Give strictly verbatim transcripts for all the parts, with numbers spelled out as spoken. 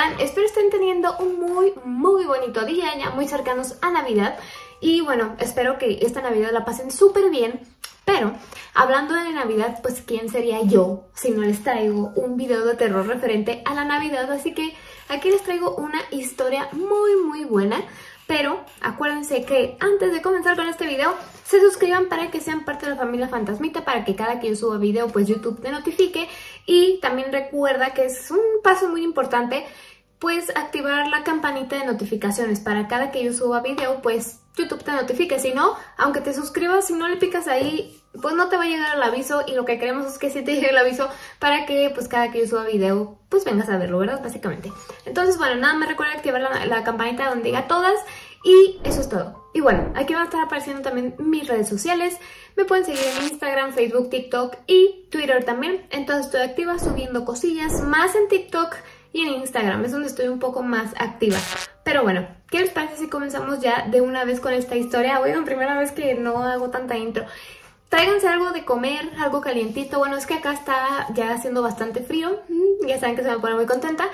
están? Espero estén teniendo un muy, muy bonito día, ya muy cercanos a Navidad. Y bueno, espero que esta Navidad la pasen súper bien. Pero, hablando de Navidad, pues ¿quién sería yo si no les traigo un video de terror referente a la Navidad? Así que aquí les traigo una historia muy, muy buena. Pero acuérdense que antes de comenzar con este video, se suscriban para que sean parte de la familia Fantasmita, para que cada que yo suba video, pues YouTube te notifique. Y también recuerda que es un paso muy importante, pues activar la campanita de notificaciones para cada que yo suba video, pues YouTube te notifique. Si no, aunque te suscribas, si no le picas ahí, pues no te va a llegar el aviso, y lo que queremos es que sí te llegue el aviso para que pues cada que yo suba video, pues vengas a verlo, ¿verdad? Básicamente. Entonces, bueno, nada más recuerda activar la, la campanita donde diga todas, y eso es todo. Y bueno, aquí van a estar apareciendo también mis redes sociales. Me pueden seguir en Instagram, Facebook, TikTok y Twitter también. Entonces estoy activa subiendo cosillas, más en TikTok y en Instagram, es donde estoy un poco más activa. Pero bueno, ¿qué les parece si comenzamos ya de una vez con esta historia? Bueno, primera vez que no hago tanta intro. Tráiganse algo de comer, algo calientito. Bueno, es que acá está ya haciendo bastante frío. Ya saben que se me pone muy contenta.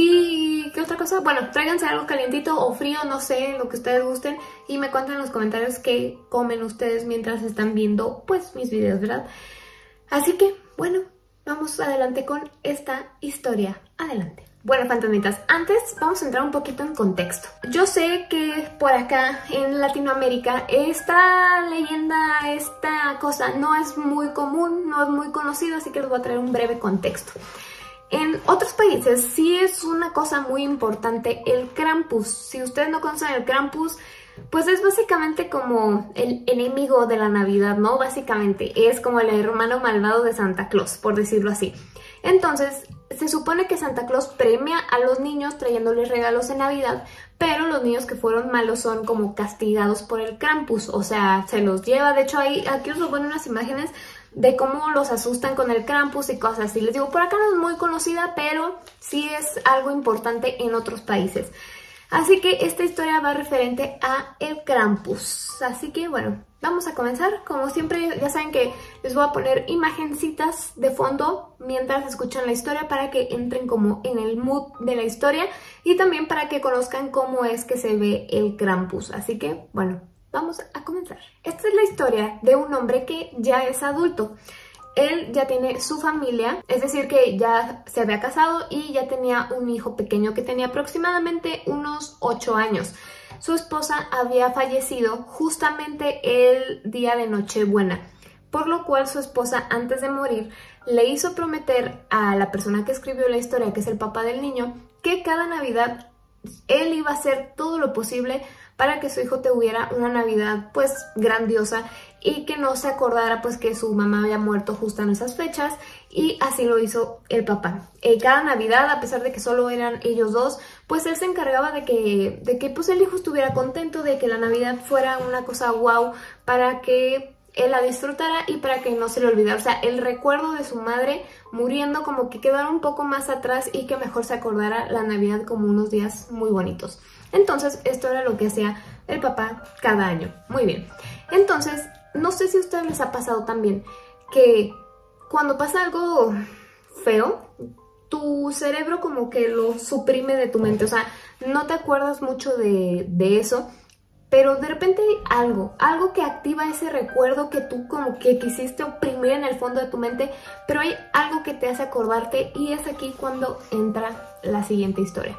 ¿Y qué otra cosa? Bueno, tráiganse algo calientito o frío, no sé, lo que ustedes gusten. Y me cuentan en los comentarios qué comen ustedes mientras están viendo, pues, mis videos, ¿verdad? Así que, bueno, vamos adelante con esta historia. Adelante. Bueno, fantasmitas, antes vamos a entrar un poquito en contexto. Yo sé que por acá en Latinoamérica esta leyenda, esta cosa no es muy común, no es muy conocida, así que les voy a traer un breve contexto. En otros países sí es una cosa muy importante el Krampus. Si ustedes no conocen el Krampus, pues es básicamente como el enemigo de la Navidad, ¿no? Básicamente es como el hermano malvado de Santa Claus, por decirlo así. Entonces, se supone que Santa Claus premia a los niños trayéndoles regalos en Navidad, pero los niños que fueron malos son como castigados por el Krampus, o sea, se los lleva. De hecho, ahí, aquí os ponen unas imágenes de cómo los asustan con el Krampus y cosas así. Les digo, por acá no es muy conocida, pero sí es algo importante en otros países. Así que esta historia va referente a el Krampus. Así que bueno, vamos a comenzar. Como siempre, ya saben que les voy a poner imagencitas de fondo mientras escuchan la historia para que entren como en el mood de la historia y también para que conozcan cómo es que se ve el Krampus. Así que bueno, vamos a comenzar. Esta es la historia de un hombre que ya es adulto. Él ya tiene su familia, es decir que ya se había casado y ya tenía un hijo pequeño que tenía aproximadamente unos ocho años. Su esposa había fallecido justamente el día de Nochebuena, por lo cual su esposa antes de morir le hizo prometer a la persona que escribió la historia, que es el papá del niño, que cada Navidad él iba a hacer todo lo posible para que su hijo tuviera una Navidad pues grandiosa y que no se acordara pues que su mamá había muerto justo en esas fechas, y así lo hizo el papá. Eh, cada Navidad, a pesar de que solo eran ellos dos, pues él se encargaba de que, de que pues el hijo estuviera contento, de que la Navidad fuera una cosa wow para que él la disfrutara y para que no se le olvidara. O sea, el recuerdo de su madre muriendo como que quedara un poco más atrás y que mejor se acordara la Navidad como unos días muy bonitos. Entonces, esto era lo que hacía el papá cada año. Muy bien. Entonces, no sé si a ustedes les ha pasado también que cuando pasa algo feo, tu cerebro como que lo suprime de tu mente. O sea, no te acuerdas mucho de, de eso, pero de repente hay algo, algo que activa ese recuerdo que tú como que quisiste oprimir en el fondo de tu mente, pero hay algo que te hace acordarte, y es aquí cuando entra la siguiente historia.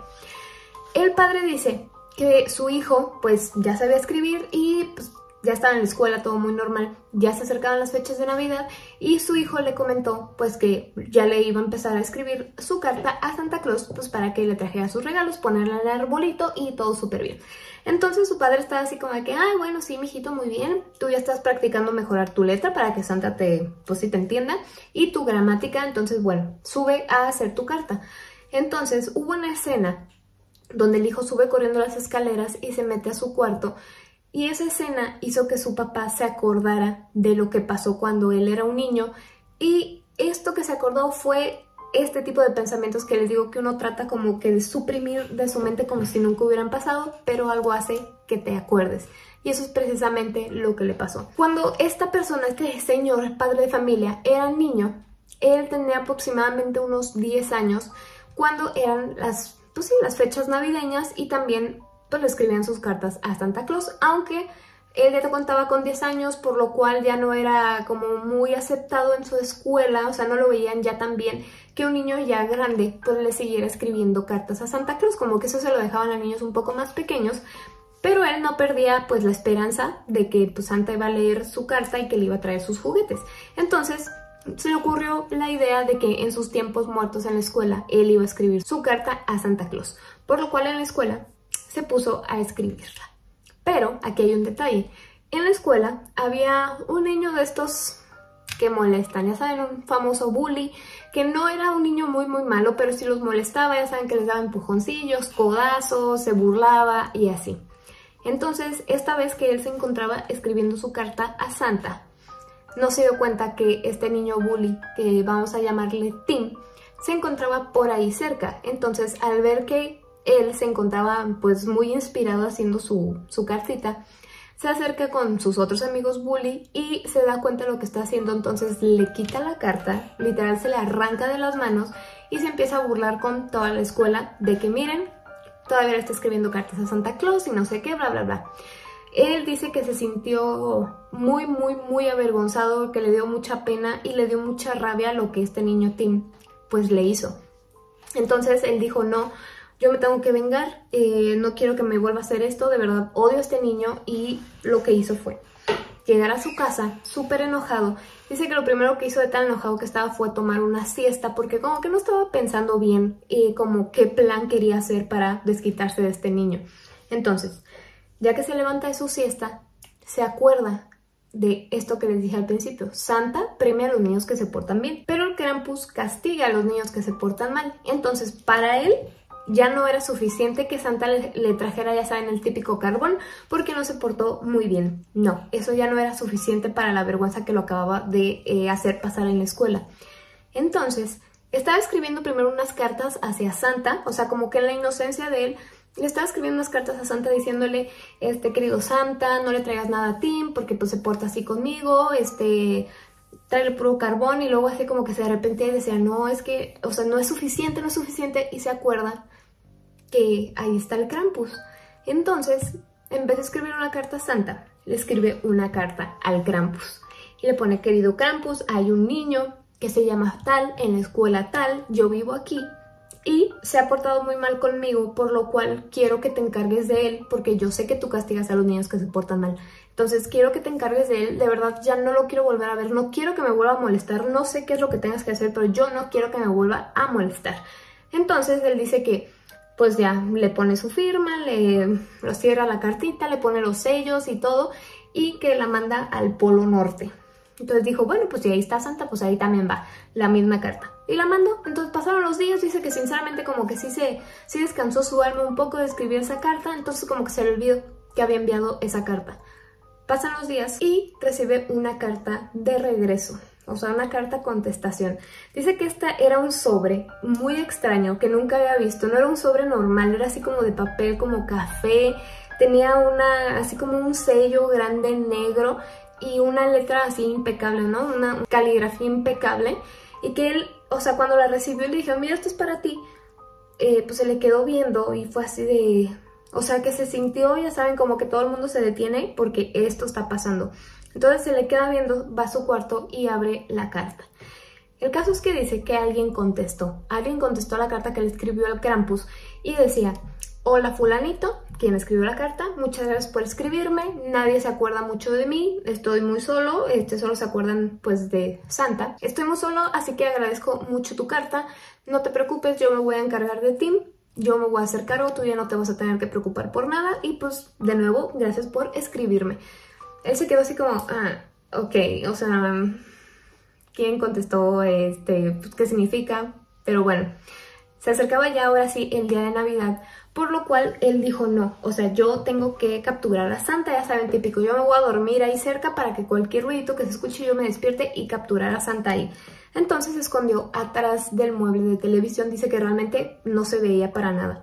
El padre dice que su hijo pues ya sabía escribir y pues ya estaba en la escuela, todo muy normal, ya se acercaban las fechas de Navidad y su hijo le comentó pues que ya le iba a empezar a escribir su carta a Santa Claus pues para que le trajera sus regalos, ponerla en el arbolito y todo súper bien. Entonces su padre estaba así como de que, ay, bueno, sí, mijito, muy bien, tú ya estás practicando mejorar tu letra para que Santa te, pues sí te entienda, y tu gramática, entonces bueno, sube a hacer tu carta. Entonces hubo una escena donde el hijo sube corriendo las escaleras y se mete a su cuarto, y esa escena hizo que su papá se acordara de lo que pasó cuando él era un niño, y esto que se acordó fue este tipo de pensamientos que les digo que uno trata como que de suprimir de su mente como si nunca hubieran pasado, pero algo hace que te acuerdes. Y eso es precisamente lo que le pasó. Cuando esta persona, este señor, padre de familia, era niño, él tenía aproximadamente unos diez años, cuando eran las pues sí, las fechas navideñas y también pues le escribían sus cartas a Santa Claus, aunque él ya te contaba con diez años, por lo cual ya no era como muy aceptado en su escuela, o sea, no lo veían ya tan bien que un niño ya grande pues le siguiera escribiendo cartas a Santa Claus, como que eso se lo dejaban a niños un poco más pequeños, pero él no perdía pues la esperanza de que pues, Santa iba a leer su carta y que le iba a traer sus juguetes. Entonces se le ocurrió la idea de que en sus tiempos muertos en la escuela él iba a escribir su carta a Santa Claus, por lo cual en la escuela se puso a escribirla. Pero aquí hay un detalle. En la escuela había un niño de estos que molestan, ya saben, un famoso bully, que no era un niño muy muy malo, pero sí los molestaba, ya saben que les daba empujoncillos, codazos, se burlaba y así. Entonces, esta vez que él se encontraba escribiendo su carta a Santa, no se dio cuenta que este niño bully, que vamos a llamarle Tim, se encontraba por ahí cerca. Entonces, al ver que él se encontraba pues muy inspirado haciendo su, su cartita, se acerca con sus otros amigos bully y se da cuenta de lo que está haciendo. Entonces le quita la carta, literal se le arranca de las manos y se empieza a burlar con toda la escuela de que miren, todavía le está escribiendo cartas a Santa Claus y no sé qué, bla bla bla. Él dice que se sintió muy muy muy avergonzado, que le dio mucha pena y le dio mucha rabia lo que este niño Tim pues le hizo. Entonces él dijo no, yo me tengo que vengar, eh, no quiero que me vuelva a hacer esto, de verdad odio a este niño. Y lo que hizo fue llegar a su casa súper enojado. Dice que lo primero que hizo de tan enojado que estaba fue tomar una siesta, porque como que no estaba pensando bien eh, como qué plan quería hacer para desquitarse de este niño. Entonces, ya que se levanta de su siesta, se acuerda de esto que les dije al principio. Santa premia a los niños que se portan bien, pero el Krampus castiga a los niños que se portan mal. Entonces, para él ya no era suficiente que Santa le, le trajera, ya saben, el típico carbón porque no se portó muy bien. No, eso ya no era suficiente para la vergüenza que lo acababa de eh, hacer pasar en la escuela. Entonces, estaba escribiendo primero unas cartas hacia Santa, o sea, como que en la inocencia de él, le estaba escribiendo unas cartas a Santa diciéndole, este, querido Santa, no le traigas nada a Tim porque pues se porta así conmigo, este... traerle puro carbón. Y luego así como que se arrepentía y decía, no, es que, o sea, no es suficiente, no es suficiente. Y se acuerda que ahí está el Krampus. Entonces, en vez de escribir una carta a Santa, le escribe una carta al Krampus. Y le pone, querido Krampus, hay un niño que se llama tal, en la escuela tal, yo vivo aquí. Y se ha portado muy mal conmigo, por lo cual quiero que te encargues de él, porque yo sé que tú castigas a los niños que se portan mal. Entonces quiero que te encargues de él, de verdad ya no lo quiero volver a ver, no quiero que me vuelva a molestar, no sé qué es lo que tengas que hacer, pero yo no quiero que me vuelva a molestar. Entonces él dice que pues ya le pone su firma, le lo cierra la cartita, le pone los sellos y todo, y que la manda al Polo Norte. Entonces dijo, bueno, pues si ahí está Santa, pues ahí también va la misma carta. Y la mandó. Entonces pasaron los días, dice que sinceramente como que sí, se, sí descansó su alma un poco de escribir esa carta, entonces como que se le olvidó que había enviado esa carta. Pasan los días y recibe una carta de regreso, o sea, una carta contestación. Dice que esta era un sobre muy extraño que nunca había visto, no era un sobre normal, era así como de papel, como café, tenía una, así como un sello grande negro y una letra así impecable, ¿no? Una caligrafía impecable, y que él, o sea, cuando la recibió le dijo, mira, esto es para ti, eh, pues se le quedó viendo y fue así de... O sea, que se sintió, ya saben, como que todo el mundo se detiene porque esto está pasando. Entonces se le queda viendo, va a su cuarto y abre la carta. El caso es que dice que alguien contestó. Alguien contestó la carta que le escribió al Krampus y decía, hola fulanito, quien escribió la carta, muchas gracias por escribirme, nadie se acuerda mucho de mí, estoy muy solo, este solo se acuerdan pues de Santa. Estoy muy solo, así que agradezco mucho tu carta, no te preocupes, yo me voy a encargar de Tim. Yo me voy a hacer cargo, tú ya no te vas a tener que preocupar por nada. Y pues, de nuevo, gracias por escribirme. Él se quedó así como, ah, ok, o sea, ¿quién contestó? Este, pues, ¿qué significa? Pero bueno, se acercaba ya ahora sí el día de Navidad, por lo cual él dijo no, o sea, yo tengo que capturar a Santa, ya saben, típico, yo me voy a dormir ahí cerca para que cualquier ruidito que se escuche yo me despierte y capturar a Santa ahí. Entonces se escondió atrás del mueble de televisión, dice que realmente no se veía para nada.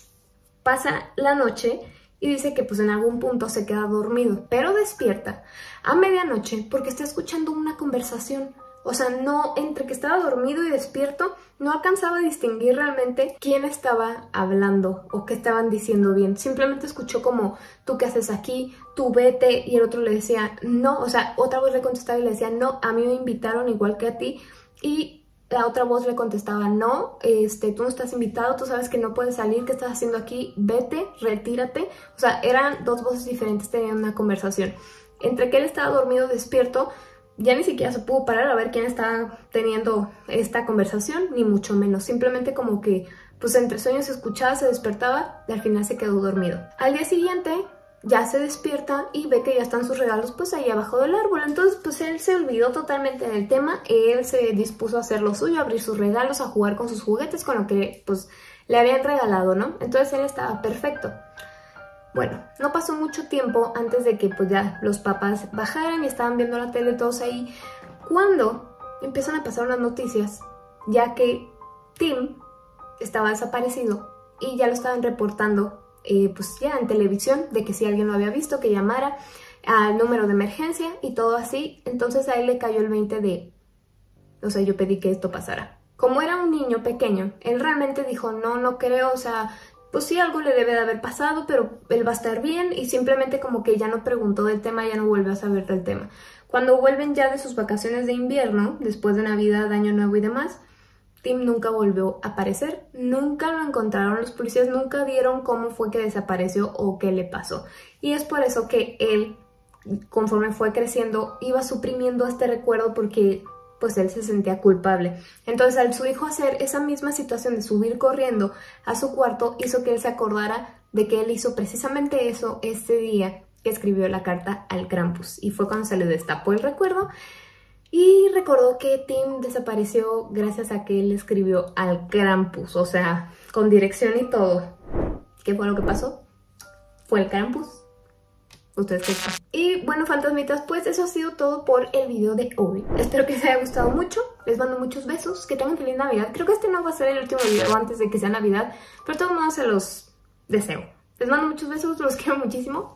Pasa la noche y dice que pues en algún punto se queda dormido, pero despierta a medianoche porque está escuchando una conversación O sea, no, entre que estaba dormido y despierto, no alcanzaba a distinguir realmente quién estaba hablando o qué estaban diciendo bien. Simplemente escuchó como, ¿tú qué haces aquí? Tú vete. Y el otro le decía, no. O sea, otra voz le contestaba y le decía, no, a mí me invitaron igual que a ti. Y la otra voz le contestaba, no, este, tú no estás invitado, tú sabes que no puedes salir, ¿qué estás haciendo aquí? Vete, retírate. O sea, eran dos voces diferentes, tenían una conversación. Entre que él estaba dormido, despierto, ya ni siquiera se pudo parar a ver quién estaba teniendo esta conversación, ni mucho menos. Simplemente como que, pues entre sueños se escuchaba, se despertaba y al final se quedó dormido. Al día siguiente ya se despierta y ve que ya están sus regalos pues ahí abajo del árbol. Entonces pues él se olvidó totalmente del tema, él se dispuso a hacer lo suyo, a abrir sus regalos, a jugar con sus juguetes, con lo que pues le habían regalado, ¿no? Entonces él estaba perfecto. Bueno, no pasó mucho tiempo antes de que pues ya los papás bajaran y estaban viendo la tele todos ahí, cuando empiezan a pasar unas noticias, ya que Tim estaba desaparecido y ya lo estaban reportando eh, pues ya en televisión, de que si alguien lo había visto, que llamara al número de emergencia y todo así. Entonces a él le cayó el veinte de, o sea, yo pedí que esto pasara. Como era un niño pequeño, él realmente dijo, no, no creo, o sea, pues sí, algo le debe de haber pasado, pero él va a estar bien, y simplemente como que ya no preguntó del tema, ya no volvió a saber del tema. Cuando vuelven ya de sus vacaciones de invierno, después de Navidad, Año Nuevo y demás, Tim nunca volvió a aparecer, nunca lo encontraron, los policías nunca dieron cómo fue que desapareció o qué le pasó. Y es por eso que él, conforme fue creciendo, iba suprimiendo este recuerdo porque pues él se sentía culpable. Entonces al su hijo hacer esa misma situación de subir corriendo a su cuarto, hizo que él se acordara de que él hizo precisamente eso ese día que escribió la carta al Krampus. Y fue cuando se le destapó el recuerdo y recordó que Tim desapareció gracias a que él escribió al Krampus, o sea, con dirección y todo. ¿Qué fue lo que pasó? Fue el Krampus. Ustedes qué saben. Y bueno, fantasmitas, pues eso ha sido todo por el video de hoy. Espero que les haya gustado mucho. Les mando muchos besos. Que tengan feliz Navidad. Creo que este no va a ser el último video antes de que sea Navidad, pero de todos modos se los deseo. Les mando muchos besos, los quiero muchísimo.